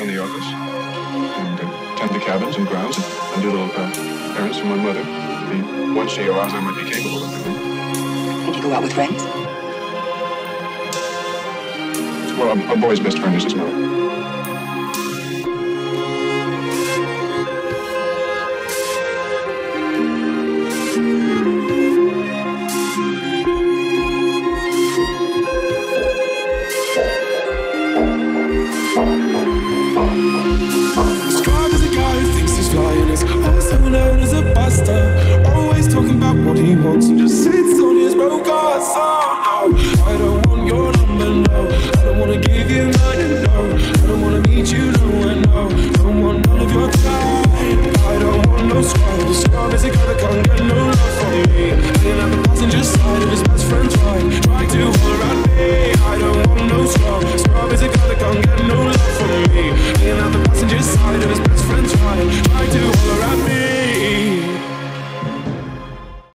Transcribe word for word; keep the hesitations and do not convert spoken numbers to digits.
in the office and uh, tend the cabins and grounds and, and do little uh, errands for my mother. The one C O Os I might be capable of doing. And you go out with friends? Well, a, a boy's best friend is his mother. Described as a guy who thinks he's flying, is also known as a buster. Always talking about what he wants and just sits on his broke ass.